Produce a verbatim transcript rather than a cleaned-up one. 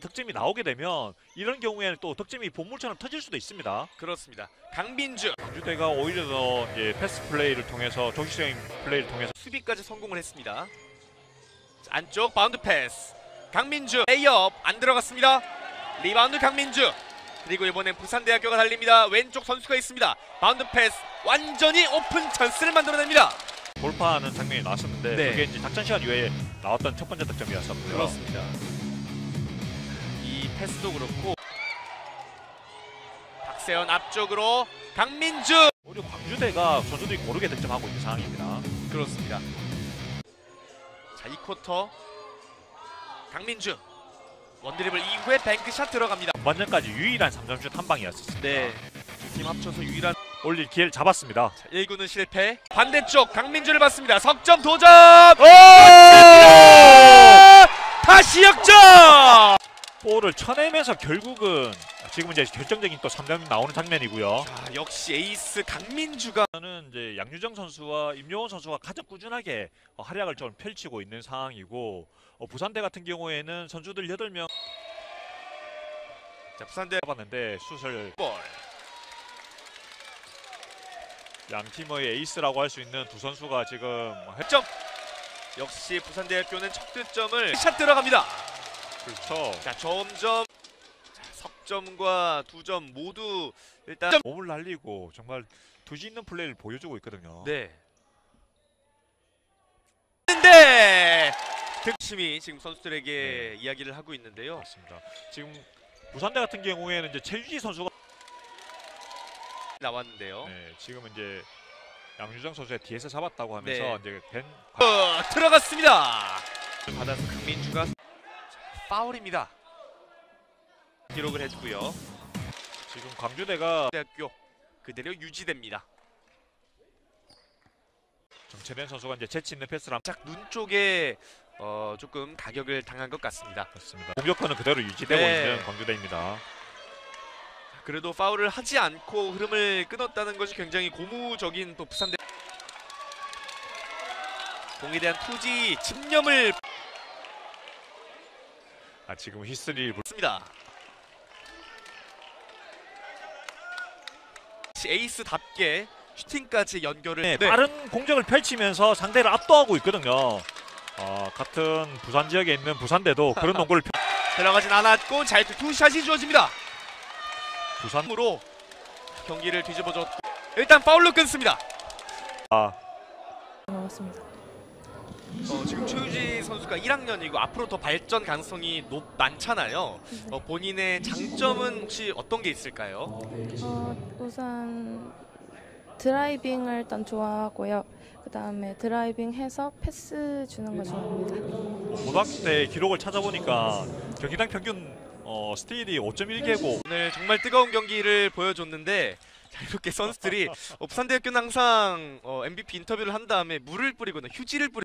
득점이 나오게 되면 이런 경우에는 또 득점이 본물처럼 터질 수도 있습니다. 그렇습니다. 강민주 광주대가 오히려 더 이제 패스 플레이를 통해서 조직적인 플레이를 통해서 수비까지 성공을 했습니다. 자, 안쪽 바운드 패스 강민주 레이업 안 들어갔습니다. 리바운드 강민주 그리고 이번엔 부산대학교가 달립니다. 왼쪽 선수가 있습니다. 바운드 패스 완전히 오픈 찬스를 만들어냅니다. 돌파하는 장면이 나왔었는데 네. 그게 이제 작전 시간 이후에 나왔던 첫 번째 득점이었었고요. 그렇습니다. 이 패스도 그렇고 박세현 앞쪽으로 강민주 오히려 광주대가 선수들이 고르게 득점하고 있는 상황입니다. 그렇습니다. 자, 이 쿼터 강민주 원드리블 이후에 뱅크샷 들어갑니다. 전반전까지 유일한 삼 점슛 한 방이었습니다. 네, 두 팀 합쳐서 유일한 올릴 기회를 잡았습니다. 자, 일 구는 실패. 반대쪽 강민주를 봤습니다. 석점 도전! 오! 다시 역전! 볼을 쳐내면서 결국은 지금 이제 결정적인 또 삼 점 나오는 장면이고요. 자, 역시 에이스 강민주가 저는 이제 양유정 선수와 임요원 선수가 가장 꾸준하게 어, 활약을 좀 펼치고 있는 상황이고 어, 부산대 같은 경우에는 선수들 여덟 명 자, 부산대 잡았는데 슛을 볼. 양 팀의 에이스라고 할 수 있는 두 선수가 지금 득점. 역시 부산대학교는 첫 득점을 샷 들어갑니다. 그렇죠. 자, 점점 자, 석점과 두 점 모두 일단 몸을 날리고 정말 두지 있는 플레이를 보여주고 있거든요. 네. 근데 득심이 지금 선수들에게 네. 이야기를 하고 있는데요. 맞습니다. 지금 부산대 같은 경우에는 이제 최유지 선수가 나왔는데요. 네, 지금 이제 양유정 선수의 뒤에서 잡았다고 하면서 네. 이제 벤 어, 들어갔습니다. 받아서 강민주가 자, 파울입니다. 기록을 해주고요. 지금 광주대가 대학교 그대로 유지됩니다. 정채된 선수가 이제 재치 있는 패스를 한 짝 눈 쪽에 어, 조금 가격을 당한 것 같습니다. 맞습니다. 공격권은 그대로 유지되고 네. 있는 광주대입니다. 그래도 파울을 하지 않고 흐름을 끊었다는 것이 굉장히 고무적인 또 부산대 공에 대한 투지 집념을 아, 지금 히스리를 불... 습니다. 에이스답게 슈팅까지 연결을 네, 빠른 공격을 펼치면서 상대를 압도하고 있거든요. 어, 같은 부산 지역에 있는 부산대도 그런 농구를 펼... 들어가진 않았고 잘 투샷이 주어집니다. 부산 으로 경기를 뒤집어줬고 일단 파울로 끊습니다. 아, 먹었습니다. 어, 지금 최유지 선수가 일 학년이고 앞으로 더 발전 가능성이 높 많잖아요. 어, 본인의 장점은 혹시 어떤 게 있을까요? 어, 우선 드라이빙을 일단 좋아하고요. 그 다음에 드라이빙해서 패스 주는 거 좋아합니다. 고등학교 때 기록을 찾아보니까 경기당 평균 어, 스틸이 오 점 일 개고 오늘 정말 뜨거운 경기를 보여줬는데 자, 이렇게 선수들이 어, 부산대학교는 항상 어, 엠브이피 인터뷰를 한 다음에 물을 뿌리거나 휴지를 뿌리